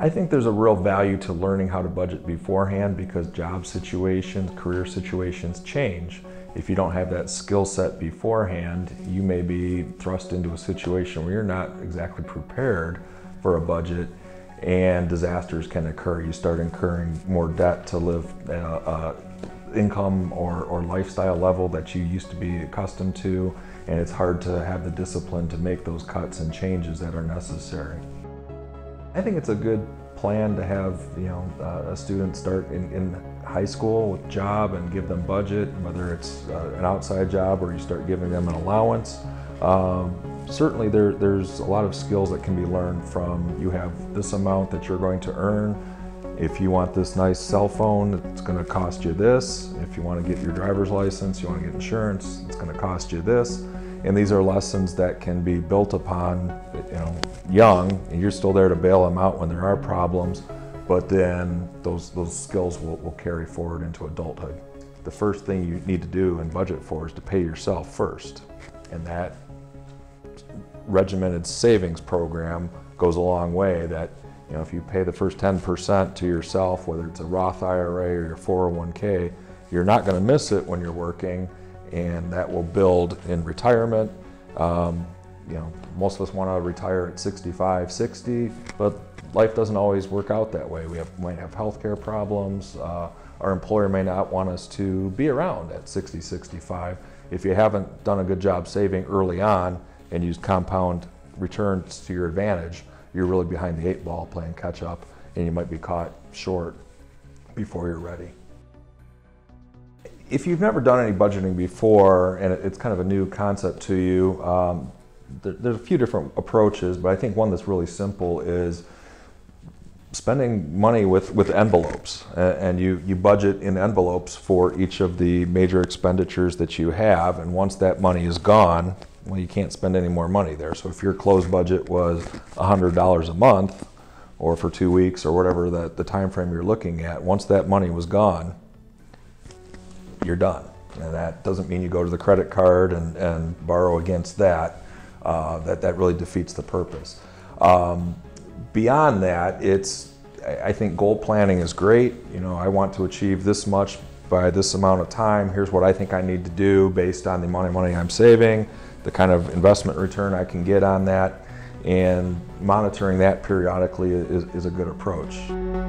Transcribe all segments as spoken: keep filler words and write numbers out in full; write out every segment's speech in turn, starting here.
I think there's a real value to learning how to budget beforehand because job situations, career situations change. If you don't have that skill set beforehand, you may be thrust into a situation where you're not exactly prepared for a budget and disasters can occur. You start incurring more debt to live at a, a income or, or lifestyle level that you used to be accustomed to, and it's hard to have the discipline to make those cuts and changes that are necessary. I think it's a good plan to have you know uh, a student start in, in high school with job and give them budget, whether it's uh, an outside job or you start giving them an allowance. Um, certainly there, there's a lot of skills that can be learned from you have this amount that you're going to earn. If you want this nice cell phone, it's going to cost you this. If you want to get your driver's license, you want to get insurance, it's going to cost you this. And these are lessons that can be built upon, you know, young, and you're still there to bail them out when there are problems, but then those, those skills will, will carry forward into adulthood. The first thing you need to do and budget for is to pay yourself first. And that regimented savings program goes a long way. That, you know, if you pay the first ten percent to yourself, whether it's a Roth I R A or your four oh one K, you're not going to miss it when you're working, and that will build in retirement. Um, you know, most of us want to retire at sixty-five, sixty, but life doesn't always work out that way. We have, might have healthcare problems. Uh, our employer may not want us to be around at sixty, sixty-five. If you haven't done a good job saving early on and use compound returns to your advantage, you're really behind the eight ball playing catch up, and you might be caught short before you're ready. If you've never done any budgeting before and it's kind of a new concept to you, um, there, there's a few different approaches, but I think one that's really simple is spending money with, with envelopes. And you, you budget in envelopes for each of the major expenditures that you have, and once that money is gone, well, you can't spend any more money there. So if your closed budget was one hundred dollars a month, or for two weeks, or whatever the, the time frame you're looking at, once that money was gone, you're done. And that doesn't mean you go to the credit card and, and borrow against that. Uh, that, that really defeats the purpose. Um, beyond that, it's, I think goal planning is great. You know, I want to achieve this much by this amount of time. Here's what I think I need to do based on the amount of money I'm saving, the kind of investment return I can get on that, and monitoring that periodically is, is a good approach.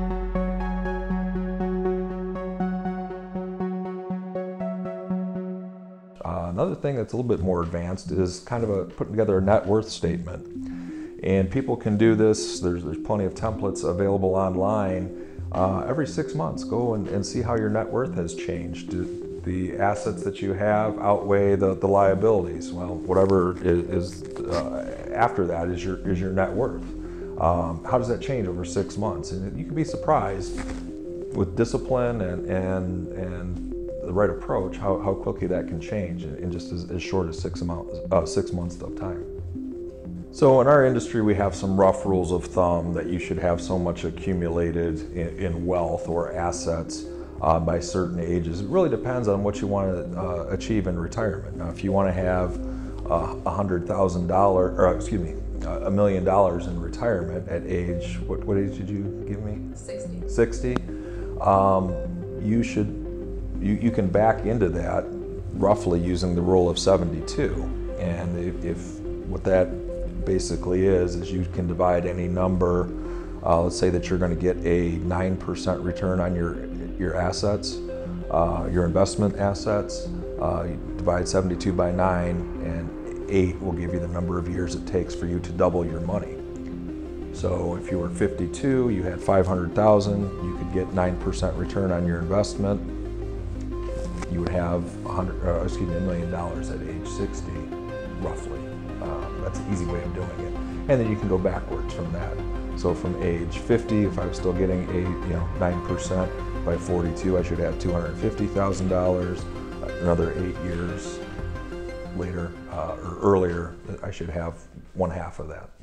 Uh, another thing that's a little bit more advanced is kind of a putting together a net worth statement. And people can do this, there's, there's plenty of templates available online. Uh, every six months, go and, and see how your net worth has changed. Do the assets that you have outweigh the, the liabilities? Well, whatever is, is uh, after that is your, is your net worth. Um, how does that change over six months? And you can be surprised with discipline and, and, and the right approach, how, how quickly that can change in, in just as, as short as six, amount, uh, six months of time. So in our industry, we have some rough rules of thumb that you should have so much accumulated in, in wealth or assets uh, by certain ages. It really depends on what you want to uh, achieve in retirement. Now, if you want to have uh, one hundred thousand dollars, or excuse me, a million dollars in retirement at age, what, what age did you give me? sixty. sixty. Um, you should, you, you can back into that roughly using the rule of seventy-two. And if, if what that basically is, is you can divide any number, uh, let's say that you're going to get a nine percent return on your, your assets, uh, your investment assets, uh, you divide seventy-two by nine, and eight will give you the number of years it takes for you to double your money. So if you were fifty-two, you had five hundred thousand, you could get nine percent return on your investment. You would have one hundred, uh, excuse me, a million dollars at age sixty, roughly. Um, that's an easy way of doing it. And then you can go backwards from that. So from age fifty, if I was still getting a, you know, nine percent, by forty-two, I should have two hundred fifty thousand dollars. Another eight years later, uh, or earlier, I should have one half of that.